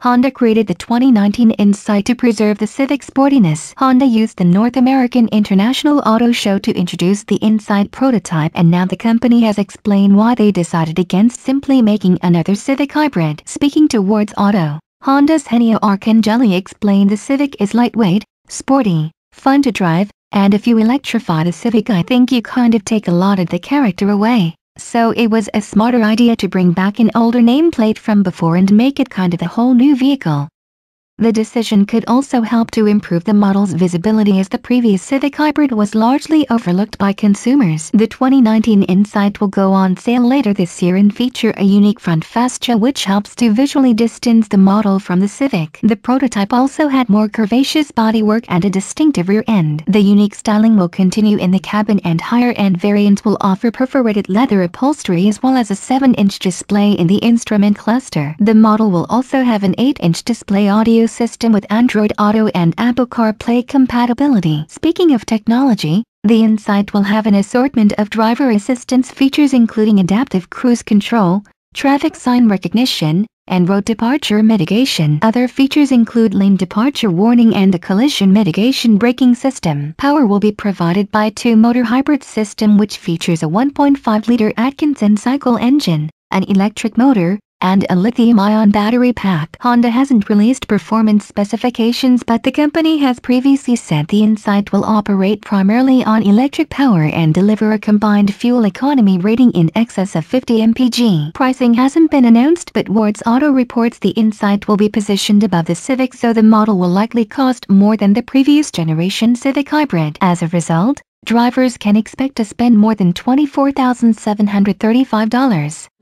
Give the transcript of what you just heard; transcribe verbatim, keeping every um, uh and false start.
Honda created the twenty nineteen Insight to preserve the Civic sportiness. Honda used the North American International Auto Show to introduce the Insight prototype, and now the company has explained why they decided against simply making another Civic Hybrid. Speaking towards Auto, Honda's Henio Arcangeli explained the Civic is lightweight, sporty, fun to drive, and if you electrify the Civic I think you kind of take a lot of the character away. So it was a smarter idea to bring back an older nameplate from before and make it kind of a whole new vehicle. The decision could also help to improve the model's visibility, as the previous Civic Hybrid was largely overlooked by consumers. The twenty nineteen Insight will go on sale later this year and feature a unique front fascia which helps to visually distance the model from the Civic. The prototype also had more curvaceous bodywork and a distinctive rear end. The unique styling will continue in the cabin, and higher-end variants will offer perforated leather upholstery as well as a seven inch display in the instrument cluster. The model will also have an eight inch display audio system with Android Auto and Apple CarPlay compatibility. Speaking of technology, the Insight will have an assortment of driver assistance features including adaptive cruise control, traffic sign recognition, and road departure mitigation. Other features include lane departure warning and a collision mitigation braking system. Power will be provided by a two-motor hybrid system which features a one point five liter Atkinson cycle engine, an electric motor, and a lithium-ion battery pack. Honda hasn't released performance specifications, but the company has previously said the Insight will operate primarily on electric power and deliver a combined fuel economy rating in excess of fifty mpg. Pricing hasn't been announced, but Wards Auto reports the Insight will be positioned above the Civic, so the model will likely cost more than the previous generation Civic Hybrid. As a result, drivers can expect to spend more than twenty-four thousand seven hundred thirty-five dollars.